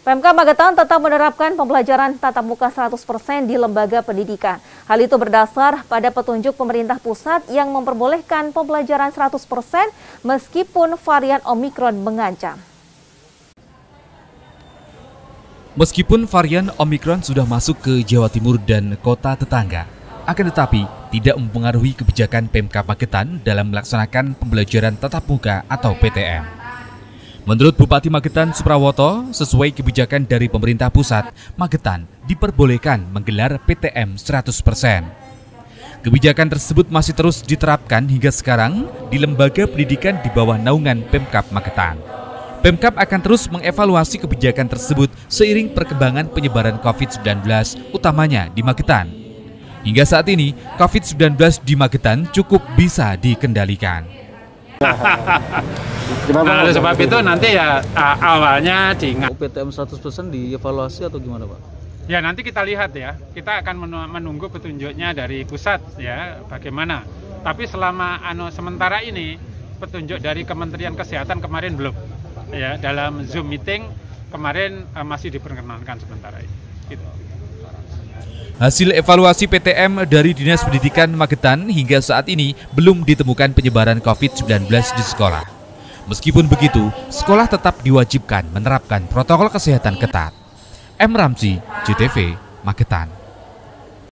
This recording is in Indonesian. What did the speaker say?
PMK Magetan tetap menerapkan pembelajaran tatap muka 100% di lembaga pendidikan. Hal itu berdasar pada petunjuk pemerintah pusat yang memperbolehkan pembelajaran 100% meskipun varian Omikron mengancam. Meskipun varian Omikron sudah masuk ke Jawa Timur dan kota tetangga, akan tetapi tidak mempengaruhi kebijakan PMK Magetan dalam melaksanakan pembelajaran tatap muka atau PTM. Menurut Bupati Magetan Suprawoto, sesuai kebijakan dari pemerintah pusat, Magetan diperbolehkan menggelar PTM 100%. Kebijakan tersebut masih terus diterapkan hingga sekarang di lembaga pendidikan di bawah naungan Pemkab Magetan. Pemkab akan terus mengevaluasi kebijakan tersebut seiring perkembangan penyebaran COVID-19, utamanya di Magetan. Hingga saat ini, COVID-19 di Magetan cukup bisa dikendalikan. Nah, oleh sebab itu nanti ya awalnya diingat. PTM 100% dievaluasi atau gimana Pak? Ya nanti kita lihat ya, kita akan menunggu petunjuknya dari pusat ya bagaimana. Tapi selama sementara ini petunjuk dari Kementerian Kesehatan kemarin belum. Ya dalam Zoom meeting kemarin masih diperkenankan sementara ini. Gitu. Hasil evaluasi PTM dari Dinas Pendidikan Magetan hingga saat ini belum ditemukan penyebaran COVID-19 di sekolah. Meskipun begitu, sekolah tetap diwajibkan menerapkan protokol kesehatan ketat. M. Ramzi, JTV, Magetan.